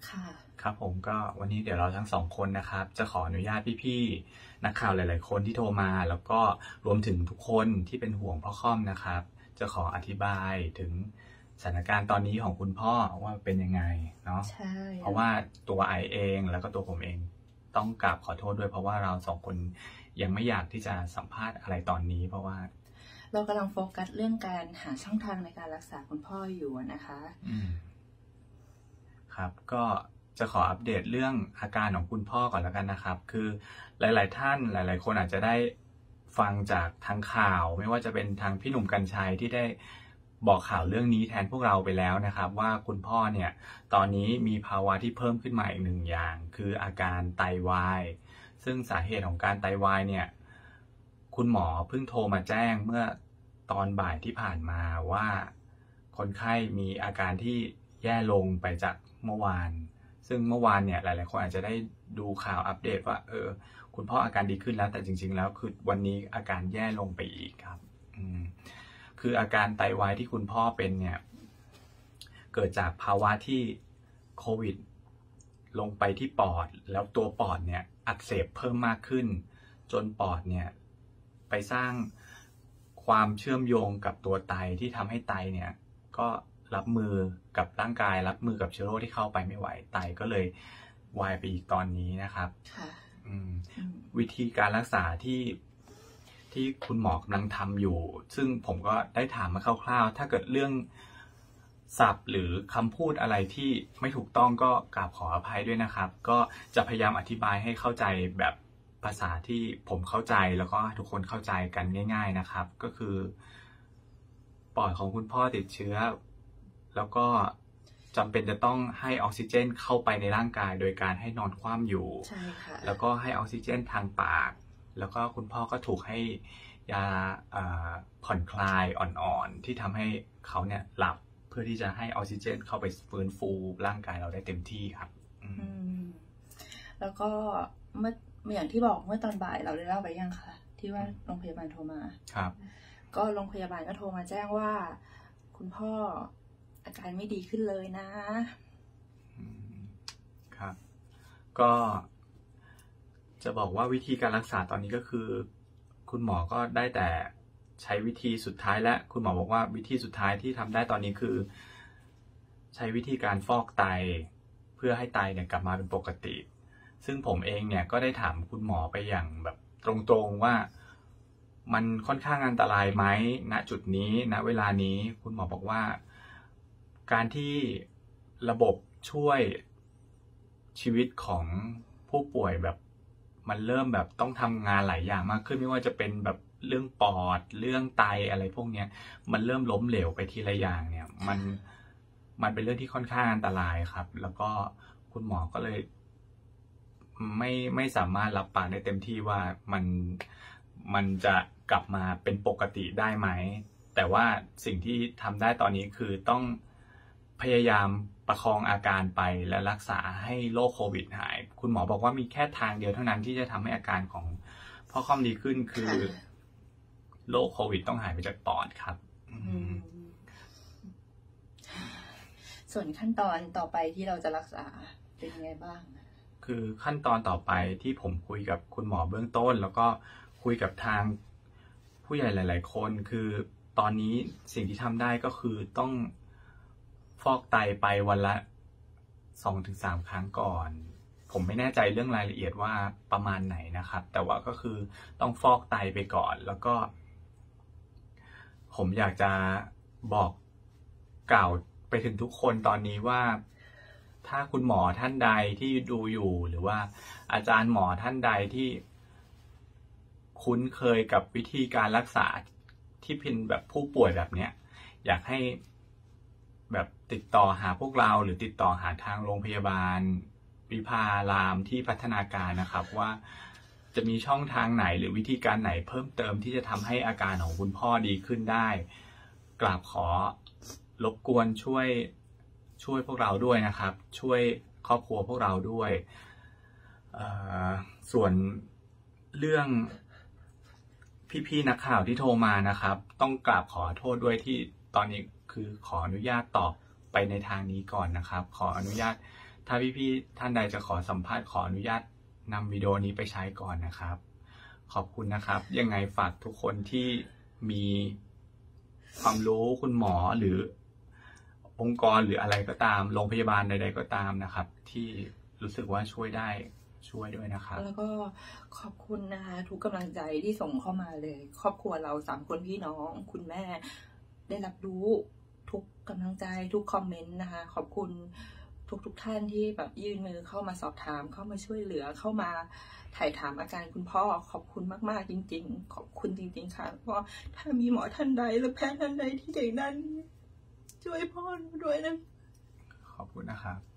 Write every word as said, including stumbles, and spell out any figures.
ค่ะครับผมก็วันนี้เดี๋ยวเราทั้งสองคนนะครับจะขออนุญาตพี่ๆนักข่าวหลายๆคนที่โทรมาแล้วก็รวมถึงทุกคนที่เป็นห่วงพ่อค่อมนะครับจะขออธิบายถึงสถานการณ์ตอนนี้ของคุณพ่อว่าเป็นยังไงเนาะใช่เพราะว่าตัวไอเองแล้วก็ตัวผมเองต้องกราบขอโทษด้วยเพราะว่าเราสองคนยังไม่อยากที่จะสัมภาษณ์อะไรตอนนี้เพราะว่าเรากำลังโฟกัสเรื่องการหาช่องทางในการรักษาคุณพ่ออยู่นะคะอืมครับก็จะขออัปเดตเรื่องอาการของคุณพ่อก่อนแล้วกันนะครับคือหลายๆท่านหลายๆคนอาจจะได้ฟังจากทางข่าวไม่ว่าจะเป็นทางพี่หนุ่มกรรชัยที่ได้บอกข่าวเรื่องนี้แทนพวกเราไปแล้วนะครับว่าคุณพ่อเนี่ยตอนนี้มีภาวะที่เพิ่มขึ้นมาอีกหนึ่งอย่างคืออาการไตวายซึ่งสาเหตุของการไตวายเนี่ยคุณหมอเพิ่งโทรมาแจ้งเมื่อตอนบ่ายที่ผ่านมาว่าคนไข้มีอาการที่แย่ลงไปจากเมื่อวานซึ่งเมื่อวานเนี่ยหลายๆคนอาจจะได้ดูข่าวอัปเดตว่าเออคุณพ่ออาการดีขึ้นแล้วแต่จริงๆแล้วคือวันนี้อาการแย่ลงไปอีกครับอืมคืออาการไตวายที่คุณพ่อเป็นเนี่ยเกิดจากภาวะที่โควิดลงไปที่ปอดแล้วตัวปอดเนี่ยอักเสบเพิ่มมากขึ้นจนปอดเนี่ยไปสร้างความเชื่อมโยงกับตัวไตที่ทำให้ไตเนี่ยก็รับมือกับร่างกายรับมือกับเชื้อโรคที่เข้าไปไม่ไหวไตก็เลยวายไปอีกตอนนี้นะครับวิธีการรักษาที่ที่คุณหมอกำลังทำอยู่ซึ่งผมก็ได้ถามมาคร่าวๆถ้าเกิดเรื่องศัพท์หรือคำพูดอะไรที่ไม่ถูกต้องก็กราบขออภัยด้วยนะครับก็จะพยายามอธิบายให้เข้าใจแบบภาษาที่ผมเข้าใจแล้วก็ทุกคนเข้าใจกันง่ายๆนะครับก็คือปอดของคุณพ่อติดเชื้อแล้วก็จำเป็นจะต้องให้ออกซิเจนเข้าไปในร่างกายโดยการให้นอนคว่ำอยู่ใช่ค่ะแล้วก็ให้ออกซิเจนทางปากแล้วก็คุณพ่อก็ถูกให้ยาผ่อนคลายอ่อนๆที่ทำให้เขาเนี่ยหลับเพื่อที่จะให้ออกซิเจนเข้าไปฟื้นฟูร่างกายเราได้เต็มที่ครับอืมแล้วก็เมื่ออย่างที่บอกเมื่อตอนบ่ายเราได้เล่าไปยังคะที่ว่าโรงพยาบาลโทรมาครับก็โรงพยาบาลก็โทรมาแจ้งว่าคุณพ่ออาการไม่ดีขึ้นเลยนะครับก็จะบอกว่าวิธีการรักษาตอนนี้ก็คือคุณหมอก็ได้แต่ใช้วิธีสุดท้ายและคุณหมอบอกว่าวิธีสุดท้ายที่ทำได้ตอนนี้คือใช้วิธีการฟอกไตเพื่อให้ไตเนี่ยกลับมาเป็นปกติซึ่งผมเองเนี่ยก็ได้ถามคุณหมอไปอย่างแบบตรงๆว่ามันค่อนข้างอันตรายไหมณจุดนี้ณเวลานี้คุณหมอบอกว่าการที่ระบบช่วยชีวิตของผู้ป่วยแบบมันเริ่มแบบต้องทำงานหลายอย่างมากขึ้นไม่ว่าจะเป็นแบบเรื่องปอดเรื่องไตอะไรพวกนี้มันเริ่มล้มเหลวไปทีละอย่างเนี่ยมันมันเป็นเรื่องที่ค่อนข้างอันตรายครับแล้วก็คุณหมอก็เลยไม่ไม่สามารถรับปากได้เต็มที่ว่ามันมันจะกลับมาเป็นปกติได้ไหมแต่ว่าสิ่งที่ทำได้ตอนนี้คือต้องพยายามประคองอาการไปและรักษาให้โรคโควิดหายคุณหมอบอกว่ามีแค่ทางเดียวเท่านั้นที่จะทำให้อาการของพ่อค่อมดีขึ้นคือโรคโควิดต้องหายไปจากปอดครับส่วนขั้นตอนต่อไปที่เราจะรักษาเป็นยังไงบ้างคือขั้นตอนต่อไปที่ผมคุยกับคุณหมอเบื้องต้นแล้วก็คุยกับทางผู้ใหญ่หลายๆคนคือตอนนี้สิ่งที่ทำได้ก็คือต้องฟอกไตไปวันละ สองถึงสาม ครั้งก่อนผมไม่แน่ใจเรื่องรายละเอียดว่าประมาณไหนนะครับแต่ว่าก็คือต้องฟอกไตไปก่อนแล้วก็ผมอยากจะบอกกล่าวไปถึงทุกคนตอนนี้ว่าถ้าคุณหมอท่านใดที่ดูอยู่หรือว่าอาจารย์หมอท่านใดที่คุ้นเคยกับวิธีการรักษาที่เป็นแบบผู้ป่วยแบบเนี้ยอยากให้แบบติดต่อหาพวกเราหรือติดต่อหาทางโรงพยาบาลวิภารามที่พัฒนาการนะครับว่าจะมีช่องทางไหนหรือวิธีการไหนเพิ่มเติมที่จะทำให้อาการของคุณพ่อดีขึ้นได้กราบขอรบกวนช่วยช่วยพวกเราด้วยนะครับช่วยครอบครัวพวกเราด้วยส่วนเรื่องพี่ๆนักข่าวที่โทรมานะครับต้องกราบขอโทษด้วยที่ตอนนี้คือขออนุญาตตอบไปในทางนี้ก่อนนะครับขออนุญาตถ้าพี่ๆท่านใดจะขอสัมภาษณ์ขออนุญาตนำวิดีโอนี้ไปใช้ก่อนนะครับ ขอบคุณนะครับยังไงฝากทุกคนที่มีความรู้คุณหมอหรือองค์กรหรืออะไรก็ตามโรงพยาบาลใดๆก็ตามนะครับ ที่รู้สึกว่าช่วยได้ช่วยด้วยนะครับแล้วก็ขอบคุณนะคะทุกกำลังใจที่ส่งเข้ามาเลย ครอบครัวเราสามคนพี่น้องคุณแม่ได้รับรู้ทุกกำลังใจทุกคอมเมนต์นะคะขอบคุณทุกทุกท่านที่แบบยื่นมือเข้ามาสอบถามเข้ามาช่วยเหลือเข้ามาถ่ายถามอาการคุณพ่อขอบคุณมากๆจริงๆขอบคุณจริงๆค่ะเพราะถ้ามีหมอท่านใดหรือแพทย์ท่านใดที่เด็กนั้นช่วยพ่อด้วยนะขอบคุณนะครับ